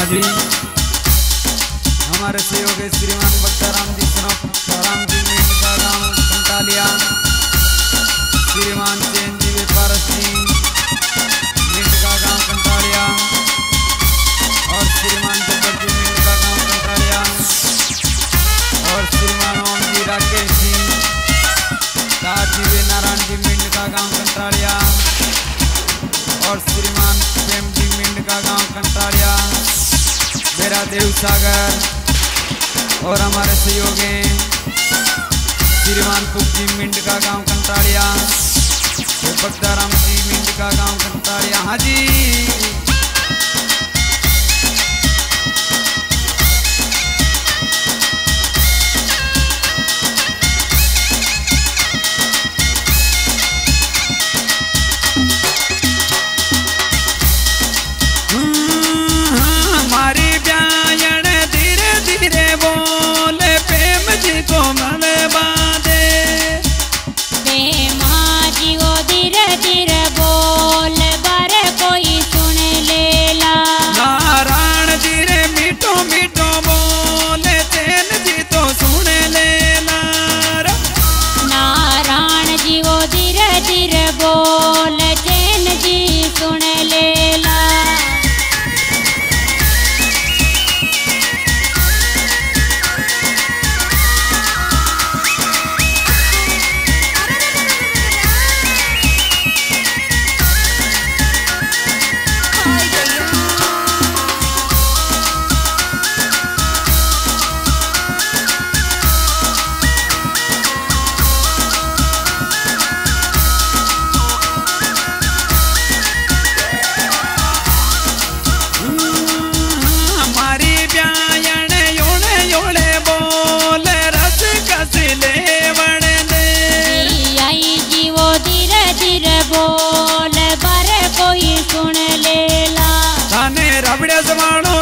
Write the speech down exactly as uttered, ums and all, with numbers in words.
हाँ जी, हमारे सहयोगी श्रीमान बक्ताराम जी राम जी मीट का गांव कंटालिया, श्रीमान चैन जी व्यापार सिंह मीट का गांव कंटालिया और श्रीमान जब्बर जी मीट का गांव कंटालिया और श्रीमान ओम जी राकेश सिंह दाद जी वे नारायण जी मीट का गांव कंटालिया और श्रीमान प्रेम जी मीट का गांव कंटालिया, मेरा देव सागर और हमारे सहयोगी श्रीमान कुकजी मिंड का गांव कंटालिया, बक्ताराम जी मिंड का गांव कंटालिया। हाँ जी, हमारी ब्यायण धीरे धीरे बोले प्रेम जी को मन बांधे, प्रेम जी को धीरे धीरे बोल बर कोई सुन लेला। नारायण जी रे मीठो मीठो बोले चैन जी तो सुन लेला। नारायण जी को धीरे धीरे बोल चैन जी सुन लेला। बोल बर कोई सुन लेला। थाने रबड़े जमानो